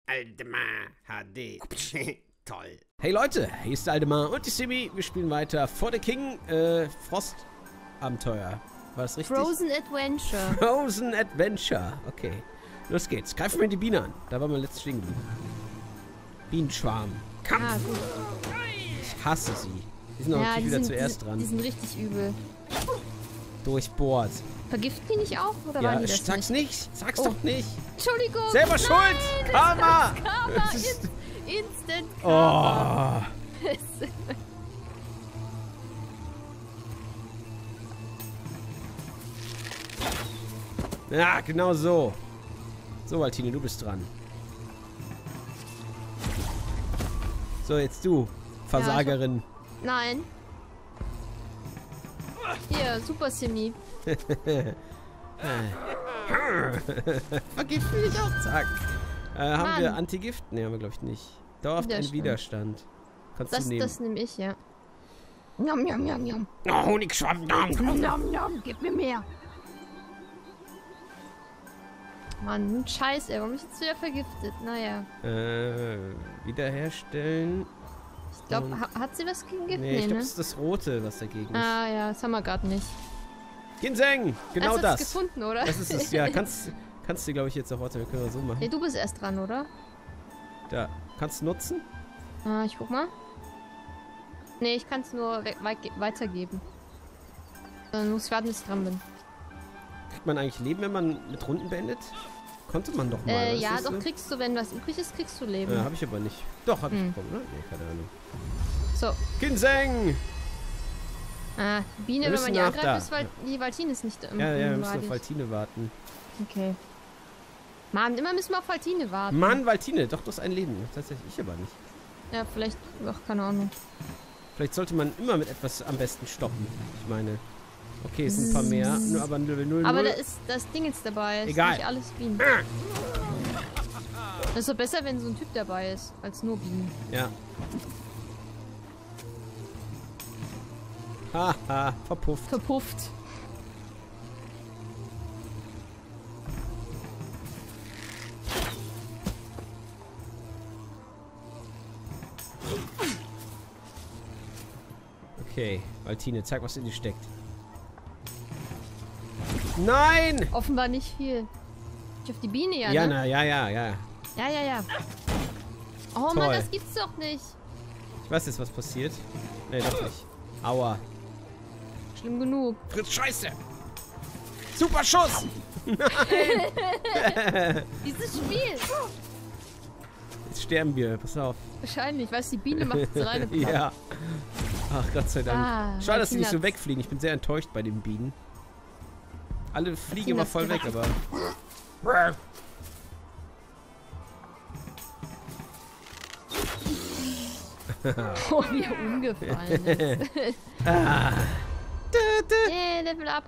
Aldemar HD. Toll. Hey Leute, hier ist der Aldemar und die Simi. Wir spielen weiter For the King Frost-Abenteuer. War das richtig? Frozen Adventure. Frozen Adventure. Okay. Los geht's. Greifen wir in die Biene an. Da waren wir letztens stehen geblieben. Bienenschwarm. Kampf. Ah, gut. Ich hasse sie. Die sind auch natürlich wieder zuerst dran. Die sind richtig übel. Durchbohrt. Vergiften die nicht auch? Oder Ja, waren die das sag's nicht. Sag's doch nicht. Entschuldigung. Selber schuld. Karma. Karma. Instant Karma. Oh. Ja, genau so. So, Valtine, du bist dran. So, jetzt du, Versagerin. Nein. Hier, Super Simi. Vergift will ich auch, zack. Haben wir Antigift? Ne, haben wir glaube ich nicht. Dauerhaft ein Widerstand. Kannst du nehmen. Das nehme ich, ja. Nom, nom, nom, nom. Oh, Honigschwamm, nom. Nom, nom, gib mir mehr. Mann, Scheiße, warum bin ich jetzt wieder vergiftet? Naja. Wiederherstellen. Ich glaube, hat sie was gegen Gift? Nee, ich glaube, ne? das ist das Rote, was dagegen ist. Ah ja, das haben wir gerade nicht. Ginseng! Genau Hast du das. gefunden, oder? Das ist es, ja. Kannst du, glaube ich, jetzt auch heute. Wir können wir so machen. Nee, du bist erst dran, oder? Da. Kannst du nutzen? Ah, ich guck mal. Nee, ich kann es nur weitergeben. Dann muss ich warten, bis ich dran bin. Kriegt man eigentlich Leben, wenn man mit Runden beendet? Konnte man doch mal. Ja, doch, kriegst du, wenn was übrig ist, kriegst du Leben. Habe ich aber nicht. Doch, habe ich bekommen, ne? Nee, keine Ahnung. So. Ginseng! Ah, die Biene, wenn man die angreift, ist, weil die Valtine ist nicht im Ja, wir müssen auf Valtine warten. Okay. Mann, immer müssen wir auf Valtine warten. Mann, Valtine, doch, das ist ein Leben. Tatsächlich, ich aber nicht. Ja, vielleicht, ach, keine Ahnung. Vielleicht sollte man immer mit etwas am besten stoppen. Ich meine, okay, es sind ein paar mehr, nur aber Level 0. Aber da ist das Ding jetzt dabei. Egal. Ist nicht alles Bienen. Das ist doch besser, wenn so ein Typ dabei ist, als nur Bienen. Ja. Haha, verpufft. Verpufft. Okay, Valtine, zeig, was in dir steckt. Nein! Offenbar nicht viel. Ich auf die Biene, ja, Ja, ne? na, ja. Ja. Oh Toll. Mann, das gibt's doch nicht. Ich weiß jetzt, was passiert. Nee, doch nicht. Aua. Schlimm genug. Fritz, Scheiße! Super Schuss! Nein! Dieses Spiel. Jetzt sterben wir, pass auf. Wahrscheinlich, weißt du, die Biene macht es rein. Ja. Ach, Gott sei Dank. Ah, Schade, dass sie nicht so Valtine wegfliegen. Ich bin sehr enttäuscht bei den Bienen. Alle fliegen immer voll weg, aber... Oh, wie er umgefallen ist. Yeah, Level up.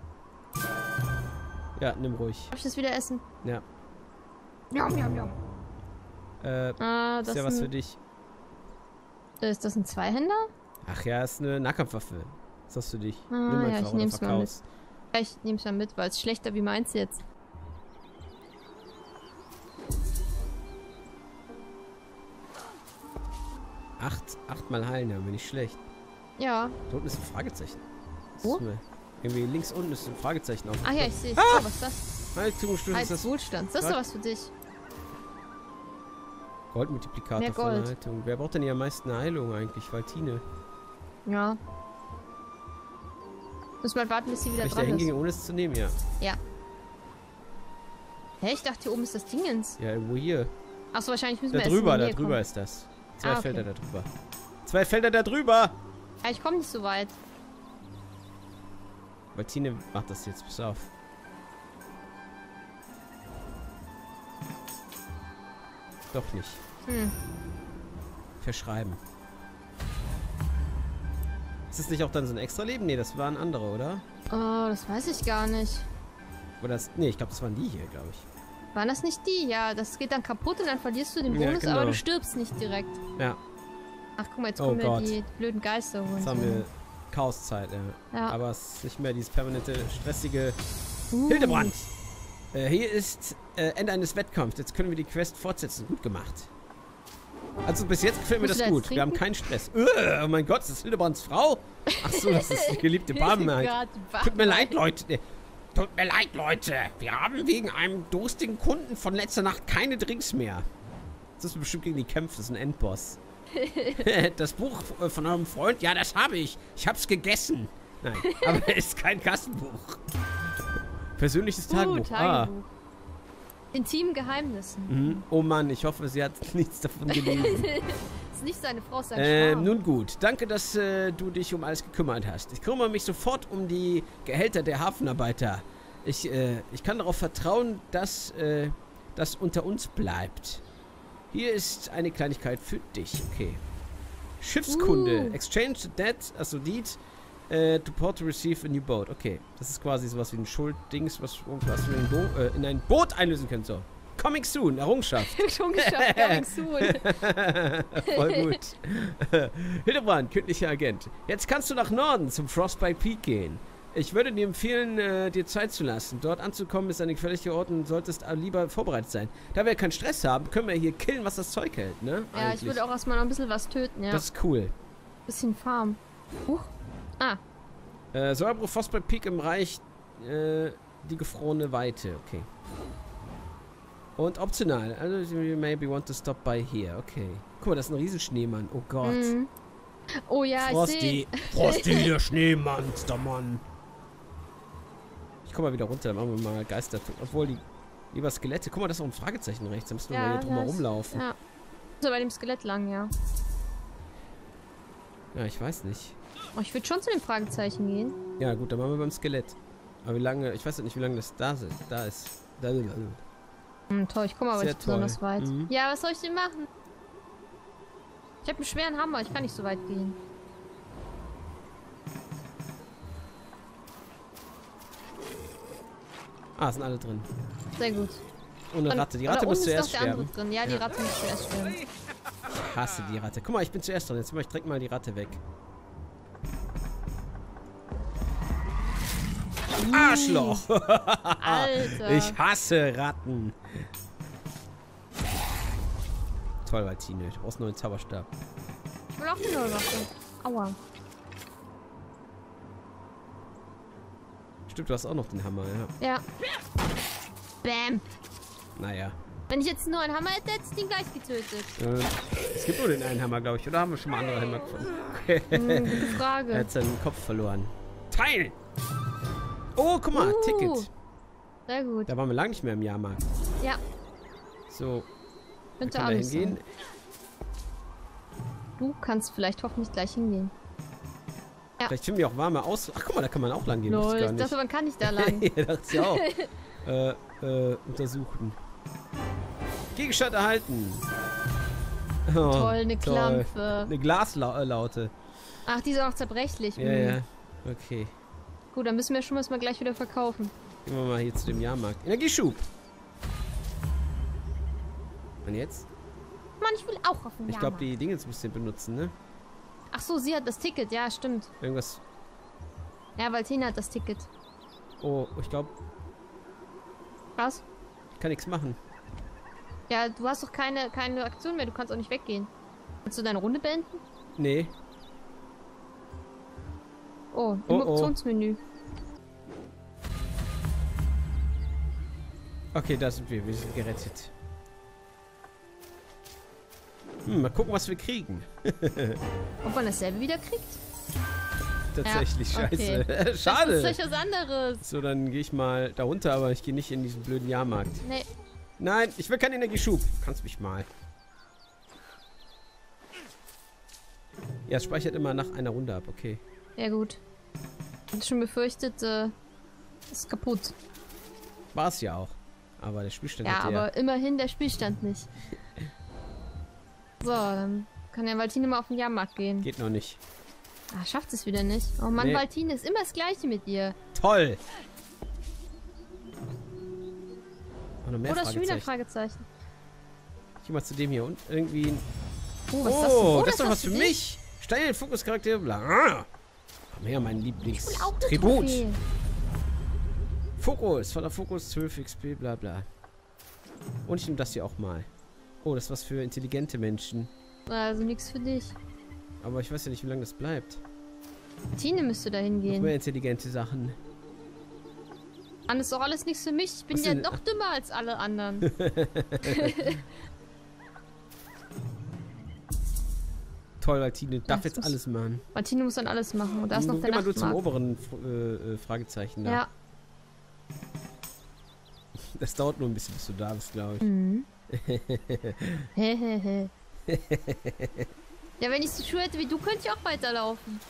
Ja, nimm ruhig. Darf ich das wieder essen? Ja. Nom, nom, nom. Das ist ja was für dich. Ist das ein Zweihänder? Ach ja, ist eine Nahkampfwaffe. Ist das für dich? Ah, Nimm ja, einfach ich oder nehm's mal mit. verkauf's. Ja, ich nehm's mal mit, weil es schlechter wie meins jetzt. Achtmal heilen, ja, bin nicht schlecht. Ja. Da unten ist ein Fragezeichen. Wo? Irgendwie links unten ist ein Fragezeichen auf. Ach ja, ich sehe es. Ah! Oh, was ist das? Heilungsschlüssel ist Als das Wohlstand. Das ist doch was für dich. Goldmultiplikator Mehr von Gold. der Heilung. Wer braucht denn hier am meisten Heilung eigentlich? Valtine. Ja. Muss mal warten, bis sie wieder Kann ich da dran hingehen, ist. ohne es zu nehmen? Ja. Ja. Hä, ich dachte, hier oben ist das Dingens. Ja, irgendwo hier. Achso, wahrscheinlich müssen Da wir erst drüber, in die da Nähe drüber kommen. ist das. Zwei Ah, okay. Felder da drüber. 2 Felder da drüber! Ja, ich komme nicht so weit. Valtine macht das jetzt, pass auf. Doch nicht. Verschreiben. Ist das nicht auch dann so ein Extra-Leben? Nee, das waren andere, oder? Oh, das weiß ich gar nicht. Oder das. Nee, ich glaube, das waren die hier, glaube ich. Waren das nicht die? Ja, das geht dann kaputt und dann verlierst du den Ja, Bonus, genau. aber du stirbst nicht direkt. Ja, Ach, guck mal, jetzt Oh kommen wir Gott. die blöden Geister holen. jetzt haben wir Chaoszeit, ja. Ja. Aber es ist nicht mehr dieses permanente, stressige Hildebrand. Hier ist Ende eines Wettkampfs. Jetzt können wir die Quest fortsetzen. Gut gemacht. Also bis jetzt gefällt mir Musst das du da gut. jetzt Wir haben keinen Stress. Oh mein Gott, ist das Hildebrands Frau? Ach so, das ist die geliebte Barmaid. Tut mir leid, Leute. Tut mir leid, Leute. Wir haben wegen einem durstigen Kunden von letzter Nacht keine Drinks mehr. Das ist bestimmt gegen die Kämpfe. Das ist ein Endboss. Das Buch von eurem Freund? Ja, das habe ich. Ich habe es gegessen. Nein, aber es ist kein Kassenbuch. Persönliches Tagebuch. Tagebuch. Intimen Geheimnissen. Mhm. Oh Mann, ich hoffe, sie hat nichts davon gelesen. Ist nicht seine Frau, sein Schwarm. Nun gut. Danke, dass du dich um alles gekümmert hast. Ich kümmere mich sofort um die Gehälter der Hafenarbeiter. Ich kann darauf vertrauen, dass das unter uns bleibt. Hier ist eine Kleinigkeit für dich. Okay. Schiffskunde. Exchange the debt, also deed, to port to receive a new boat. Okay. Das ist quasi sowas wie ein Schulddings, was wir in ein Boot einlösen können. So. Coming soon. Errungenschaft. Schon geschafft. Coming soon. Voll gut. Hildebrand, kündlicher Agent. Jetzt kannst du nach Norden zum Frostbite Peak gehen. Ich würde dir empfehlen, dir Zeit zu lassen. Dort anzukommen ist eine gefährliche Ort und solltest lieber vorbereitet sein. Da wir keinen Stress haben, können wir hier killen, was das Zeug hält, ne? Ja, Eigentlich. ich würde auch erstmal noch ein bisschen was töten, ja. Das ist cool. Bisschen Farm. Huch. Ah. Säurebruch Frostbite Peak im Reich, die gefrorene Weite. Okay. Und optional. Also, you maybe want to stop by here. Okay. Guck mal, das ist ein Riesenschneemann. Oh Gott. Mhm. Oh ja, Frosty. Frosty, der Schneemonstermann. Ich komme mal wieder runter, dann machen wir mal Geister. Obwohl, lieber Skelette. Guck mal, das ist auch ein Fragezeichen rechts. Da müssen wir mal hier drum herum laufen. Ja. So bei dem Skelett lang, ja. Ja, ich weiß nicht. Oh, ich würde schon zu dem Fragezeichen gehen. Ja, gut, dann machen wir beim Skelett. Aber wie lange, ich weiß nicht, wie lange das da ist. Toll, ich komme aber Sehr nicht besonders weit. Mhm. Ja, was soll ich denn machen? Ich habe einen schweren Hammer, ich kann nicht so weit gehen. Ah, sind alle drin. Sehr gut. Ohne Ratte. Die Ratte muss zuerst ist noch der sterben. andere drin. Ja, die Ratte muss zuerst sterben. Ich hasse die Ratte. Guck mal, ich bin zuerst dran. Jetzt mache ich direkt mal die Ratte weg. Arschloch! Alter. Ich hasse Ratten. Toll, Valtine. Du brauchst einen neuen Zauberstab. Ich will auch die neue Waffe. Aua. Stimmt, du hast auch noch den Hammer, ja. Ja. Bam. Naja. Wenn ich jetzt nur einen Hammer hätte, hätte ich den gleich getötet. Es gibt nur den einen Hammer, glaube ich. Oder haben wir schon mal andere Hammer gefunden? Okay. Gute Frage. Er hat seinen Kopf verloren. Teil! Oh, guck mal, Ticket. Sehr gut. Da waren wir lange nicht mehr im Jahrmarkt. Ja. So, Könnte können wir alles hingehen. sein. Du kannst vielleicht hoffentlich gleich hingehen. Ja. Vielleicht finden wir auch warme Aus... Ach, guck mal, da kann man auch lang gehen. Lol, Wusste ich ich gar nicht. dachte, man kann nicht da lang. Ja, dachte ich auch. Untersuchen. Gegenstand erhalten. Oh, Toll, eine Klampfe. Eine Glaslaute. Ach, die ist auch noch zerbrechlich. Ja, ja. Okay. Gut, dann müssen wir schon mal gleich wieder verkaufen. Gehen wir mal hier zu dem Jahrmarkt. Energieschub. Und jetzt? Mann, ich will auch auf den Ich glaube, die Dinge musst du benutzen, ne? Ach so, sie hat das Ticket. Ja, stimmt. Irgendwas... Ja, Valtina hat das Ticket. Oh, ich glaube, Was? ich kann nichts machen. Ja, du hast doch keine Aktion mehr. Du kannst auch nicht weggehen. Willst du deine Runde beenden? Nee. Oh, im Oh, oh. Optionsmenü. Okay, da sind wir. Wir sind gerettet. Mal gucken, was wir kriegen. Ob man dasselbe wieder kriegt? Tatsächlich, Ja, okay. scheiße. Schade. Das ist was anderes. So, dann gehe ich mal da runter, aber ich gehe nicht in diesen blöden Jahrmarkt. Nee. Nein, ich will keinen Energieschub. Kannst mich mal. Ja, es speichert immer nach einer Runde ab, okay. Ja, gut. Ich hatte schon befürchtet, ist kaputt. War es ja auch. Aber der Spielstand Ja, hat aber immerhin der Spielstand nicht. So, dann kann ja Valtine mal auf den Jahrmarkt gehen. Geht noch nicht. Ah, schafft es wieder nicht. Oh Mann, Nee. Valtine ist immer das Gleiche mit dir. Toll! Oh, noch mehr Oh, das ist schon wieder Fragezeichen. Fragezeichen. Ich geh mal zu dem hier und irgendwie... Oh, was ist das denn? Oh, das ist doch ist was für dich. mich. Steine, Fokuscharakter, bla. Ah. Komm her, mein Ich will auch eine Lieblingstribut. Trophäe. Fokus, voller Fokus, 12 XP, bla bla. Und ich nehme das hier auch mal. Oh, das ist was für intelligente Menschen. Also nichts für dich. Aber ich weiß ja nicht, wie lange das bleibt. Tine müsste da Noch hingehen. mehr intelligente Sachen. Das ist doch alles nichts für mich. Ich bin Was ja denn? noch dümmer als alle anderen. Toll, weil Tine darf das jetzt muss- alles machen. Martine muss dann alles machen. Und da ist noch der Geh mal du zum Nachtmarkt. oberen Fragezeichen da. Ja. Das dauert nur ein bisschen, bis du da bist, glaube ich. Mhm. Hehehe. Ja, wenn ich so Schuhe hätte wie du, könnte ich auch weiterlaufen.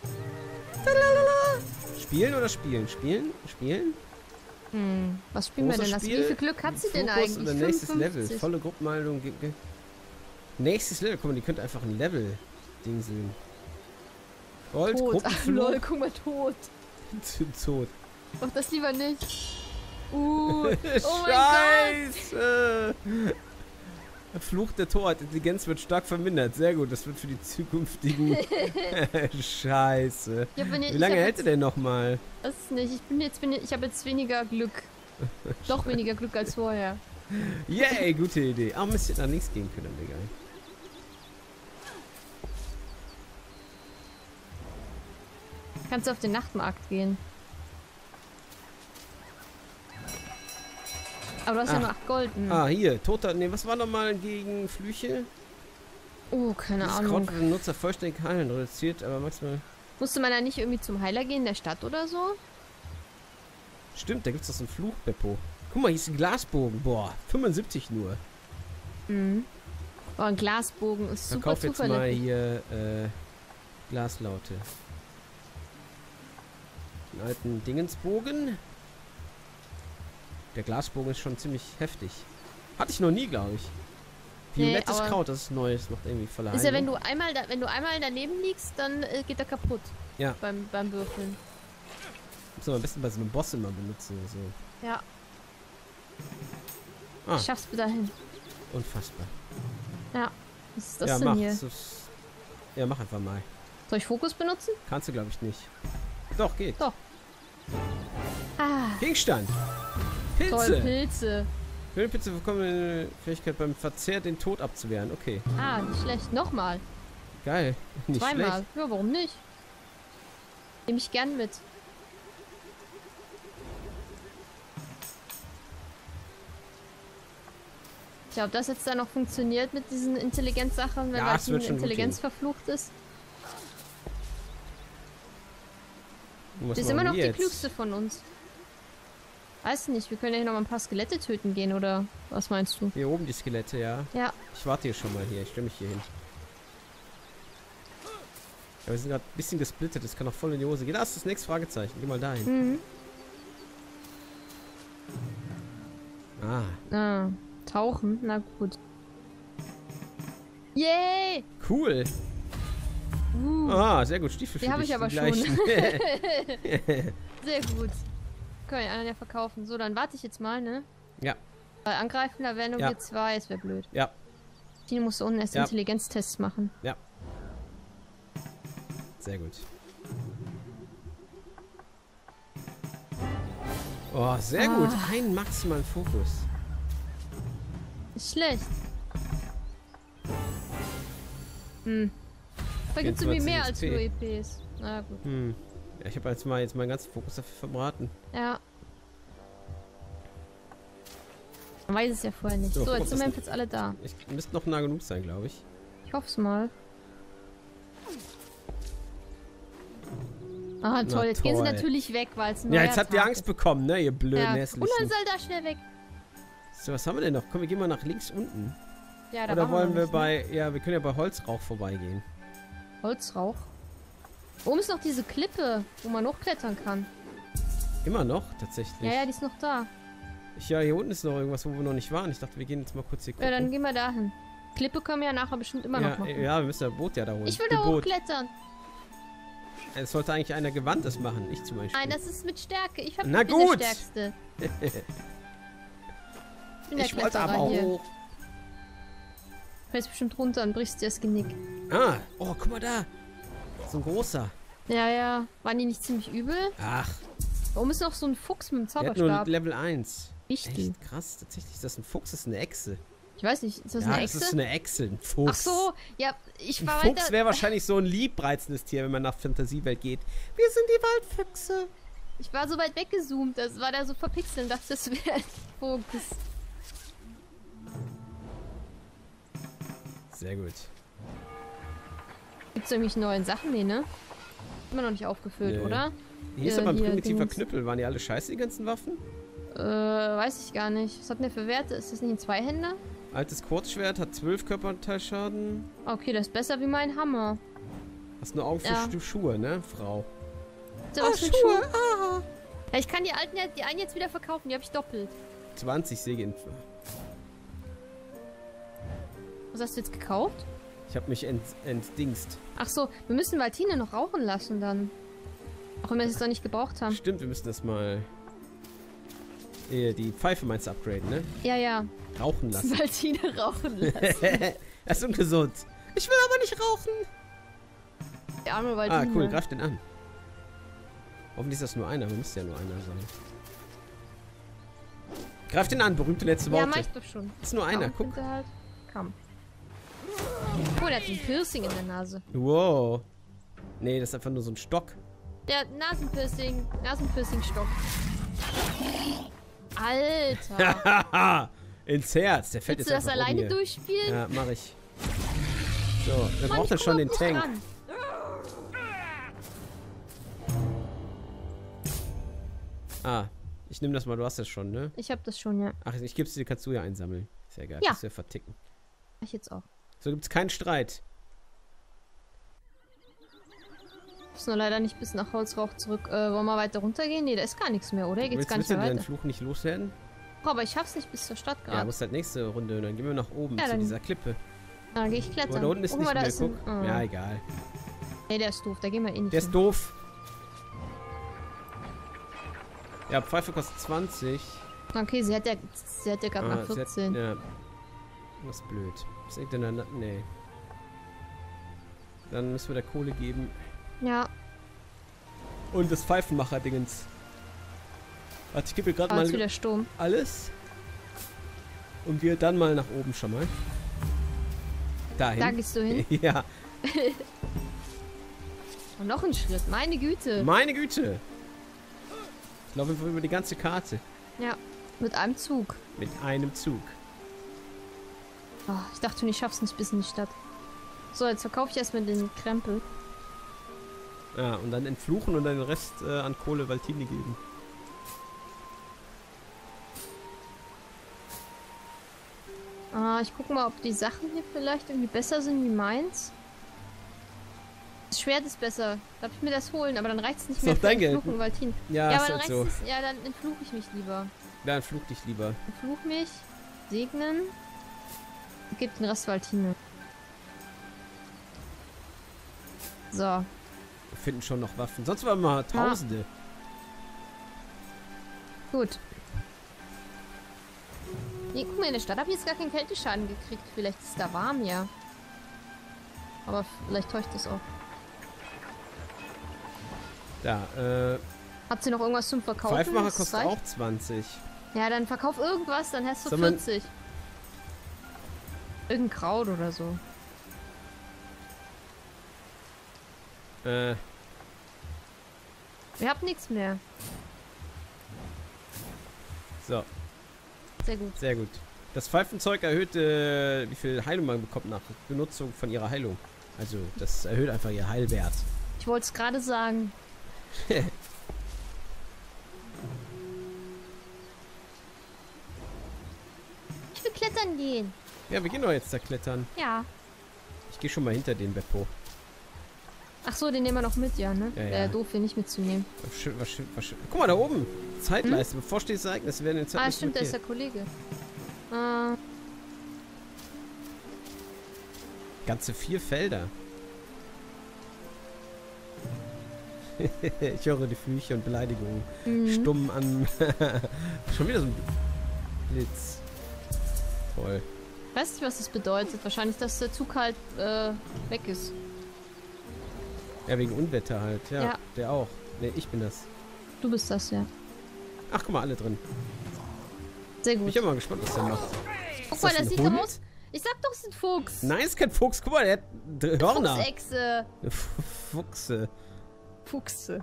Spielen oder spielen? Spielen? Spielen? Was spielen wir Großes denn? Das? Wie Spiel, viel Glück hat sie denn Fokus eigentlich? oder nächstes 55. Level? Volle Gruppenmeldung. Nächstes Level. Guck mal, die könnte einfach ein Level-Ding sehen. Gold, Tot. Ach, Gruppenflug, lol, guck mal, tot. tot. Mach das lieber nicht. Oh mein Gott. Scheiße! Fluch der Torheit. Intelligenz wird stark vermindert. Sehr gut. Das wird für die zukünftigen... Scheiße. Ja, Wie lange hält er denn nochmal? Das ist nicht. Ich habe jetzt weniger Glück. Doch weniger Glück als vorher. Yay, gute Idee. Ah, müsst ihr nach links gehen können, Digga. Kannst du auf den Nachtmarkt gehen. Aber du hast ja nur 8 Gold. Ah, hier. Toter... Ne, was war nochmal gegen Flüche? Oh, keine Dieses Ahnung. Kraut wird den Nutzer vollständig heilen. Reduziert, aber maximal... Musste man da nicht irgendwie zum Heiler gehen in der Stadt oder so? Stimmt, da gibt's doch so einen Fluch, Beppo. Guck mal, hier ist ein Glasbogen. Boah, 75 nur. Mhm. Oh, ein Glasbogen ist super Verkauf jetzt mal zuverlässig. hier Glaslaute. Den alten Dingensbogen. Der Glasbogen ist schon ziemlich heftig. Hatte ich noch nie, glaube ich. Violettes aber- Kraut, das ist neu, das macht irgendwie voller Ist ja, Heilung. wenn du einmal daneben liegst, dann geht er kaputt. Ja. Beim Würfeln. Muss man am besten bei so einem Boss immer benutzen. So. Ja. Ah. Schaffst du dahin. Unfassbar. Ja. Was ist das ja, denn mach. hier? Ja, mach einfach mal. Soll ich Fokus benutzen? Kannst du, glaube ich, nicht. Doch, geht. Doch. Ah, Gegenstand. toll, Pilze. Pilze. Höhlenpilze bekommen eine Fähigkeit beim Verzehr den Tod abzuwehren. Okay. Ah, nicht schlecht. Nochmal. Geil. Nicht Zweimal. schlecht. Ja, warum nicht? Nehme ich gern mit. Ich glaube, das jetzt da noch funktioniert mit diesen Intelligenzsachen, wenn Ja, da es wird schon gut Intelligenz gehen. verflucht ist. Was Die ist machen immer noch wir die jetzt? klügste von uns. Weiß nicht, wir können ja hier noch mal ein paar Skelette töten gehen, oder was meinst du? Hier oben die Skelette, ja. Ja, Ich warte hier schon mal hier. Ich stelle mich hier hin. Ja, wir sind gerade ein bisschen gesplittet. Das kann auch voll in die Hose gehen. Da ist das nächste Fragezeichen. Geh mal dahin. mhm. Ah, Ah, tauchen, na gut. Yay! cool. Ah, sehr gut. Stiefel Die für habe dich, ich aber die schon. gleichen. Sehr gut. Können wir einen ja verkaufen. So, dann warte ich jetzt mal, ne? Ja. Weil angreifen, da wären nur Ja. wir 2, es wäre blöd. Ja, Tine musste unten erst Ja. Intelligenztests machen. sehr gut. Oh, sehr gut. Einen maximalen Fokus. Ist schlecht. Da gibt es irgendwie 24 mehr als XP. nur EPs. Na gut. Ja, ich habe jetzt meinen ganzen Fokus dafür verbraten. Ja. Man weiß es ja vorher nicht. So, So, guck, jetzt ob sind wir das jetzt alle da. Ich müsste noch nah genug sein, glaube ich. Ich hoffe es mal. Ah, toll. Jetzt gehen sie toll. natürlich weg, weil es ein Ja, neuer jetzt habt ihr Tag Angst ist. bekommen, ne, ihr blöden Ja. Und hässlichen. dann soll da schnell weg. So, was haben wir denn noch? Komm, wir gehen mal nach links unten. Ja, da Oder waren wollen noch wir nicht, ne? bei... Ja, wir können ja bei Holzrauch vorbeigehen. Holzrauch. Oben ist noch diese Klippe, wo man hochklettern kann. Immer noch, tatsächlich. Ja, ja, die ist noch da. Ja, hier unten ist noch irgendwas, wo wir noch nicht waren. Ich dachte, wir gehen jetzt mal kurz hier gucken. Ja, dann gehen wir dahin. Klippe können wir ja nachher bestimmt immer noch machen. ja, wir müssen das Boot ja da holen. Ich will da Boot. hochklettern. Es sollte eigentlich einer Gewandtes machen, ich zum Beispiel. Nein, das ist mit Stärke. Ich Na bin gut. der Stärkste. Ich bin der Ich wollte aber Kletterer hier. hoch. Du fällst bestimmt runter und brichst dir das Genick. Ah, oh, guck mal da. So ein großer. Ja, ja. Waren die nicht ziemlich übel? Ach, Warum ist noch so ein Fuchs mit dem Der hat nur Zauberstab? Level 1. Wichtig. Echt krass, tatsächlich ist das ein Fuchs, das ist eine Echse. Ich weiß nicht, ist das Ja, eine das Echse? ist eine Echse, ein Fuchs. Ach so, ja, ich Ein war Fuchs weiter... wäre wahrscheinlich so ein liebreizendes Tier, wenn man nach Fantasiewelt geht. Wir sind die Waldfüchse. Ich war so weit weggezoomt, das war da so verpixelt und dachte, das wäre ein Fuchs. Sehr gut. Gibt's irgendwelche neuen Sachen? Nee, ne? Immer noch nicht aufgefüllt, Nee. oder? Hier ist aber ein hier primitiver Dings. Knüppel. Waren die alle scheiße, die ganzen Waffen? Weiß ich gar nicht. Was hat denn der für Werte? Ist das nicht ein Zweihänder? Altes Kurzschwert hat 12 Körperteilschaden. Okay, das ist besser wie mein Hammer. Hast nur Augen für Ja. Schuhe, ne, Frau? So, was mit Schuhe? Ja, ich kann die alten, die einen jetzt wieder verkaufen. Die habe ich doppelt. 20 Säge. Was hast du jetzt gekauft? Ich habe mich entdingst. Ach so, wir müssen Valtine noch rauchen lassen dann. Auch wenn wir es jetzt noch nicht gebraucht haben. Stimmt, wir müssen das mal... Die Pfeife meinst du upgraden, ne? Ja, ja. Rauchen lassen. Valtine rauchen lassen. Das ist ungesund. Ich will aber nicht rauchen. Die arme Valtine. Ah, cool, greif den an. Hoffentlich ist das nur einer, aber müsste ja nur einer sein. Greif den an, berühmte letzte Ja, Worte. mach ich doch schon. Ist nur einer, guck. Halt. Komm. Oh, der hat ein Piercing in der Nase. Wow. Nee, das ist einfach nur so ein Stock. Der Nasenpiercing-Stock. Alter. Ins Herz. Der fällt Willst du jetzt das einfach alleine um hier. durchspielen? Ja, mach ich. So, wir Mann, brauchen ich dann komm schon auch den nicht Tank. ran. Ah, ich nehme das mal, du hast das schon, ne? Ich hab das schon, ja. Ach, ich geb's dir, kannst du ja einsammeln. Sehr geil, Ja. kannst du ja verticken. Mach ich jetzt auch. So gibt's keinen Streit. Muss nur leider nicht bis nach Holzrauch zurück. Wollen wir weiter runtergehen? Nee, da ist gar nichts mehr, oder? Hier geht's gar nicht du mehr deinen weiter. Fluch nicht loswerden? Oh, aber ich schaff's nicht bis zur Stadt Ja, gerade. muss halt nächste Runde, dann gehen wir nach oben Ja, zu dann- dieser Klippe. Da geh ich Aber klettern. da unten ist Guck nicht mal, da mehr, ist guck. ein... Ja, egal. Nee, der ist doof, da gehen wir eh nicht Der ist hin. doof. Ja, Pfeife kostet 20. Okay, sie hat ja gerade mal sie hat- 14. ja. Das ist blöd. Was ist denn da? Nee. Dann müssen wir der Kohle geben. Ja, Und das Pfeifenmacher-Dingens. Warte, ich gebe mir gerade aber mal jetzt wieder Sturm. alles. Und wir dann mal nach oben schon mal. Dahin. Da gehst du hin. Ja. Und noch ein Schritt, meine Güte. Meine Güte. Ich laufe einfach über die ganze Karte. Ja, mit einem Zug. Mit einem Zug. Oh, ich dachte schon, ich schaff's nicht bis in die Stadt. So, jetzt verkaufe ich erstmal den Krempel. Ja, und dann entfluchen und dann den Rest an Kohle Valtini geben. Ich gucke mal, ob die Sachen hier vielleicht irgendwie besser sind wie meins. Das Schwert ist besser. Darf ich mir das holen? Aber dann reicht es nicht Ist mehr doch dein Geld. Entfluchen, Valtin. Ja, Ja, ist aber dann halt reicht's so. nicht. Ja, dann entfluche ich mich lieber. Ja, entfluch dich lieber. Entfluch mich, segnen. Gib den Rest Valtine. So. Wir finden schon noch Waffen. Sonst waren wir mal Tausende. Gut. Nee, guck mal, in der Stadt habe ich jetzt gar keinen Kälteschaden gekriegt. Vielleicht ist es da warm, ja. Aber vielleicht täuscht es auch. Da, Hat sie noch irgendwas zum Verkaufen? Pfeifenmacher Das kostet reicht? auch 20. Ja, dann verkauf irgendwas, dann hast du Soll man- 40. Irgendein Kraut oder so. Äh, Ich hab nichts mehr. so, Sehr gut. sehr gut. Das Pfeifenzeug erhöht, wie viel Heilung man bekommt nach Benutzung von ihrer Heilung. Also, das erhöht einfach ihr Heilwert. Ich wollte es gerade sagen. Ich will klettern gehen. Ja, wir gehen doch jetzt da klettern. Ja. Ich Ich gehe schon mal hinter den Beppo. Ach so, den nehmen wir noch mit, ja, ne? Ja, ja. Wäre doof, den nicht mitzunehmen. Guck mal, da oben. Zeitleiste. Bevorstehendes Ereignis. Wir werden in Zeitleiste Stimmt, da ist der markiert. Kollege. Ganze 4 Felder. Ich höre die Flüche und Beleidigungen. Stumm an. Schon wieder so ein Blitz. Toll. Ich weiß nicht, was das bedeutet. Wahrscheinlich, dass der Zug halt weg ist. Ja, wegen Unwetter halt. Ja, Ja. der auch. Ne, ich bin das. Du bist das, ja. Ach, guck mal, alle drin. Sehr Bin gut. ich mal gespannt, was der macht. Guck mal, das das ein sieht Hund? doch aus. Ich sag doch, es ist ein Fuchs. Nein, ist kein Fuchs. Guck mal, der hat Hörner. Fuchsechse. Fuchse. Fuchse.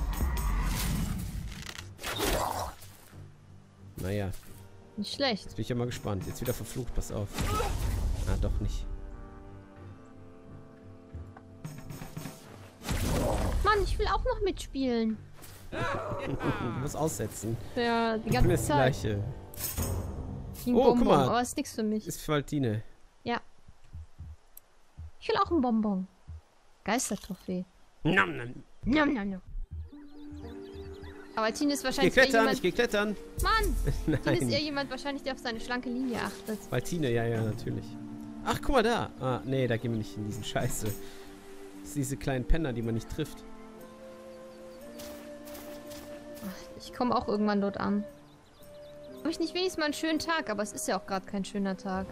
Naja, Nicht schlecht. jetzt bin ich ja mal gespannt. Jetzt wieder verflucht, pass auf. Ah, doch nicht. Mann, ich will auch noch mitspielen. Du musst aussetzen. Ja, die Ich bin ganze das Zeit. Gleiche. Wie ein Oh, guck Bonbon, mal. aber ist nichts für mich. Ist für Valtine. Ja. Ich will auch ein Bonbon. Geistertrophäe. Nom, nom. Njam, njam, njam. Aber Tine ist Ich geh wahrscheinlich eher klettern, jemand... ich geh klettern. Mann! Tine ist eher Nein. jemand wahrscheinlich, der auf seine schlanke Linie achtet. Valtine, ja, ja, natürlich. Ach, guck mal da. Ah, nee, da gehen wir nicht in diesen Scheiße. Das sind diese kleinen Penner, die man nicht trifft. Ich komme auch irgendwann dort an. Habe ich nicht wenigstens mal einen schönen Tag, aber es ist ja auch gerade kein schöner Tag.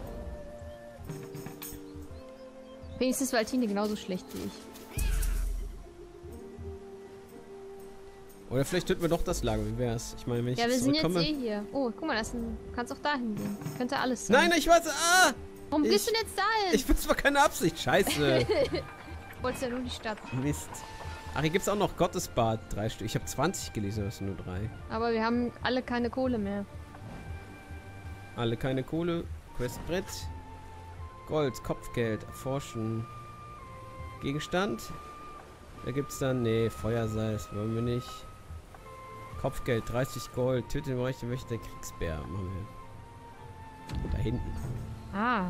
Wenigstens ist Valtine genauso schlecht wie ich. Oder vielleicht töten wir doch das Lager. Wie wär's? Ich meine, wenn ich Ja, wir jetzt sind jetzt zurückkomme... hier. Oh, guck mal, das ist ein... Du kannst auch dahin gehen. Könnte alles sein. Nein, ich weiß... Ah! Warum ich- gehst du denn jetzt dahin? Ich bin's war keine Absicht. Scheiße. Ich wollte ja nur die Stadt. Mist. Ach, hier gibt's auch noch Gottesbad. 3 Stück. Ich habe 20 gelesen, das sind nur 3. Aber wir haben alle keine Kohle mehr. Alle keine Kohle. Questbrett. Gold, Kopfgeld, erforschen. Gegenstand. Da gibt's dann... Nee, Feuerseil, das wollen wir nicht. Kopfgeld, 30 Gold. Töte den Bereich der Wächter der Kriegsbär. Machen wir. Da hinten. Ah.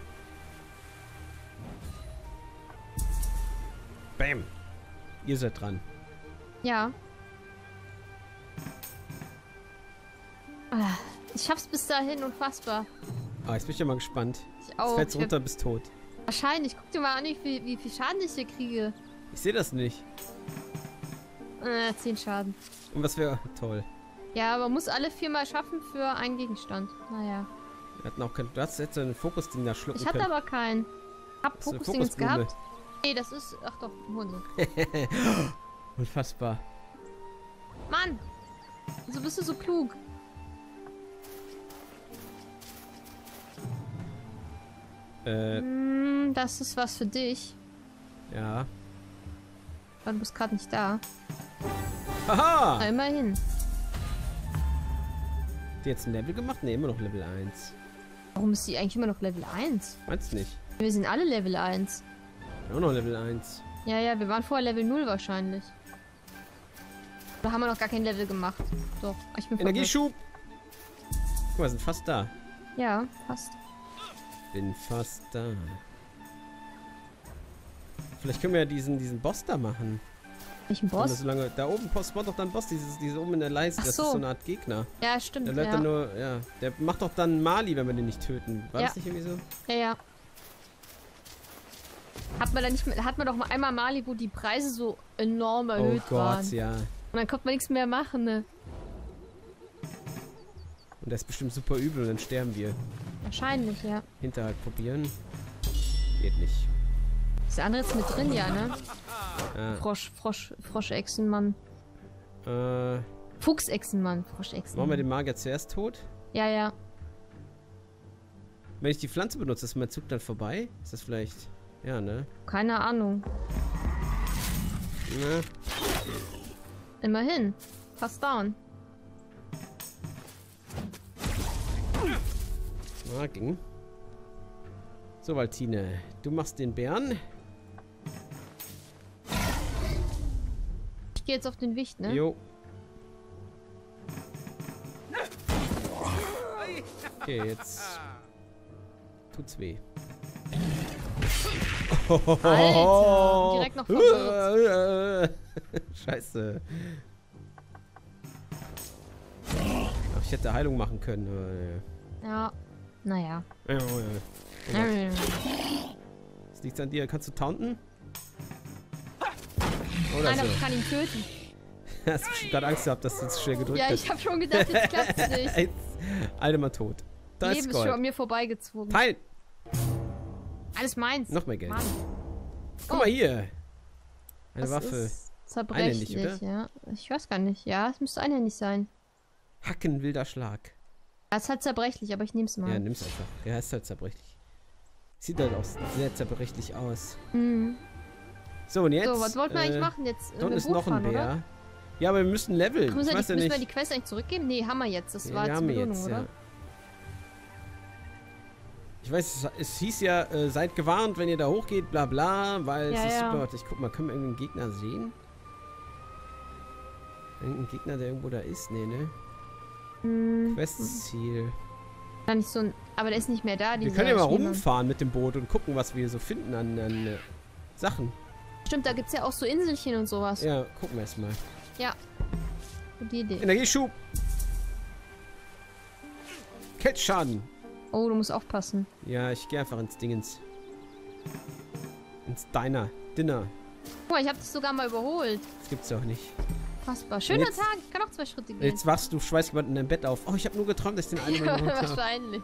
Bam. Ihr seid dran. Ja. Ah, ich schaff's bis dahin, unfassbar. Ah, jetzt bin ich ja mal gespannt. Ich Jetzt auch. fällt's Ich runter bis tot. wahrscheinlich. Guck dir mal an, wie viel Schaden ich hier kriege. Ich sehe das nicht. 10 Schaden. Und was wäre toll. Ja, man muss alle 4 mal schaffen für einen Gegenstand. Naja. Wir hatten auch kein... Du hast jetzt ein Fokusding da schlucken Ich hatte können. aber keinen. Hab Das ist eine Fokusdings Fokusblume. gehabt. Nee, das ist... Ach doch, ein Hunde. Unfassbar. Mann! Wieso bist du so klug? Das ist was für dich. Ja. Aber du bist gerade nicht da. Haha! Na, immerhin. Hat die jetzt ein Level gemacht? Ne, immer noch Level 1. Warum ist sie eigentlich immer noch Level 1? Meinst du nicht? Wir sind alle Level 1. Auch noch Level 1. Ja, ja, wir waren vorher Level 0 wahrscheinlich. Oder haben wir noch gar kein Level gemacht? Doch, ich bin verwirrt. Energieschub! Guck mal, wir sind fast da. Ja, fast. Bin fast da. Vielleicht können wir ja diesen Boss da machen. Welchen Wenn wir Boss? So lange, da oben spawnt doch dann ein Boss, diese oben in der Leiste. Ach Das so. ist so eine Art Gegner. Ja, stimmt, Der bleibt ja. dann nur, ja. Der macht doch dann Mali, wenn wir den nicht töten. War Ja. das nicht irgendwie so? Ja, ja. Hat man da nicht, hat man doch mal einmal Mali, wo die Preise so enorm Oh erhöht Gott, waren. ja. Und dann konnte man nichts mehr machen, ne? Und der ist bestimmt super übel und dann sterben wir. Wahrscheinlich, ja. Hinterhalt probieren. Geht nicht. Ist der andere jetzt mit drin, ja, ne? Ja. Froschechsenmann. Fuchsechsenmann, Froschechsenmann. Machen wir den Magier zuerst tot? Ja, ja. Wenn ich die Pflanze benutze, ist mein Zug dann vorbei? Ist das vielleicht... Ja, ne? Keine Ahnung. Ne? Immerhin. Fast down. Ah, ging. So, Valtine. Du machst den Bären. Ich gehe jetzt auf den Wicht, ne? Jo. Okay, jetzt... Tut's weh. Alter, direkt noch verwirrt. Scheiße. Ach, ich hätte Heilung machen können. Ja. Naja. Das liegt an dir. Kannst du taunten? Oder Nein, aber so. ich kann ihn töten. Hast du gerade Angst gehabt, dass du zu schnell gedrückt Ja, hast? ich habe schon gedacht, jetzt klappt's nicht. Jetzt, alle mal tot. Da Leben ist ist schon an Gold. mir vorbeigezogen. Teil! Alles meins. Noch mehr Geld. Mann. Guck mal hier. Eine Was Waffe. ist Zerbrechlich, Einhändig, ja. Ich weiß gar nicht. Ja, es müsste einhändig sein. Hacken, wilder Schlag. Ja, es ist halt zerbrechlich, aber ich nehm's mal. Ja, nimm's einfach. Ja, ist halt zerbrechlich. Sieht halt auch sehr zerbrechlich aus. Mhm. So, und jetzt... So, was wollten wir eigentlich machen jetzt? Dort ist noch ein Bär. Oder? Ja, aber wir müssen leveln. Müssen Ich weiß ja wir nicht. die Quest eigentlich zurückgeben? Nee, haben wir jetzt. Das Ja, war die jetzt haben die wir Belohnung, jetzt, oder? ja. Ich weiß, es hieß ja, seid gewarnt, wenn ihr da hochgeht, bla bla, weil Ja, es ist ja. super. Warte, ich guck mal, können wir irgendeinen Gegner sehen? Irgendein Gegner, der irgendwo da ist? Nee, ne? Questziel. Gar nicht so ein, aber der ist nicht mehr da. Wir Dieser können ja mal Schneemann. rumfahren mit dem Boot und gucken, was wir so finden an Sachen. Stimmt, da gibt's ja auch so Inselchen und sowas. Ja, gucken wir erstmal. Ja. Gute Idee. Energieschub! Kettschaden! Oh, du musst aufpassen. Ja, ich gehe einfach ins Dingens. Ins Dinner. Guck mal, ich habe dich sogar mal überholt. Das gibt's doch nicht. Fassbar. Schöner jetzt- Tag. Ich kann auch 2 Schritte gehen. Jetzt wachst du schweißgebannt in deinem Bett auf. Oh, ich habe nur geträumt, dass ich den einen Ja, runter. wahrscheinlich.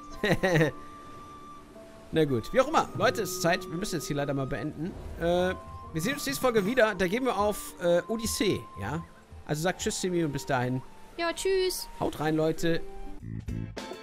Na gut, wie auch immer. Leute, es ist Zeit. Wir müssen jetzt hier leider mal beenden. Wir sehen uns nächste Folge wieder. Da gehen wir auf Odyssee, ja? Also sagt Tschüss, Simi, und bis dahin. Ja, tschüss. Haut rein, Leute.